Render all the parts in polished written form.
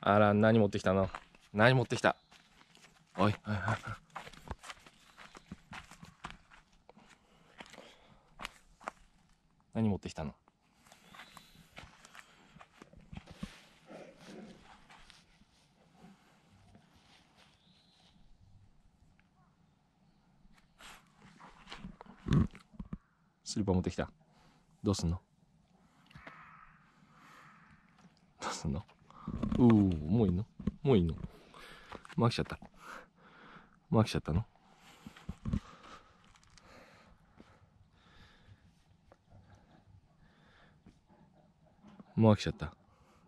あら、何持ってきたの？何持ってきた？おい、はいはいはい。何持ってきたの？スリッパ持ってきた。どうすんの？どうすんの？もういいの？もういいの？もう飽きちゃった？もう飽きちゃったの？もう飽きちゃった？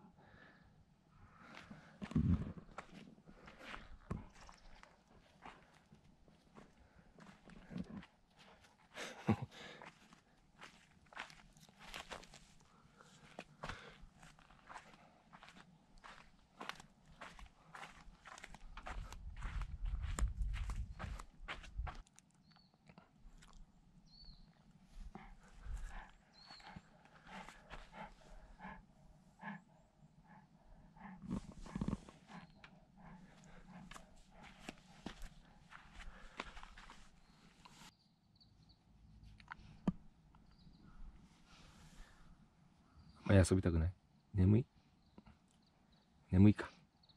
あまり遊びたくない？眠い？眠いか。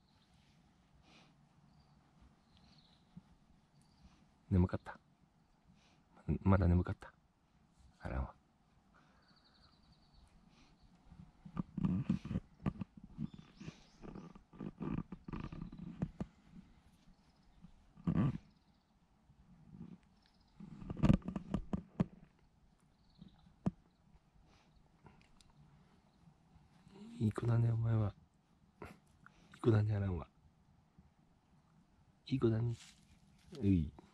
眠かった？まだ眠かった？あらわ。いい子だね、お前は。いい子だね、あらんわ。いい子だね。うい。